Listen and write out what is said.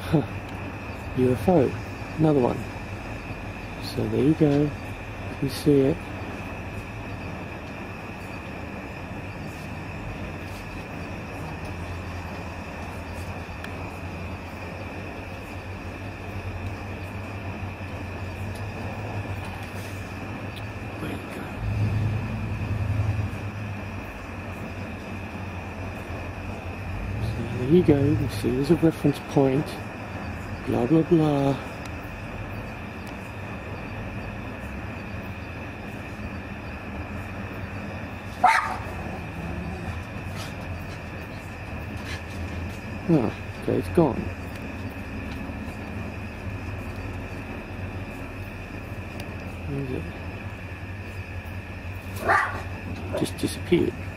UFO, another one. So there you go, you can see it. Where'd it go? So there you go, you can see there's a reference point, blah blah blah. Oh, okay, it's gone. Where is it? Just disappeared.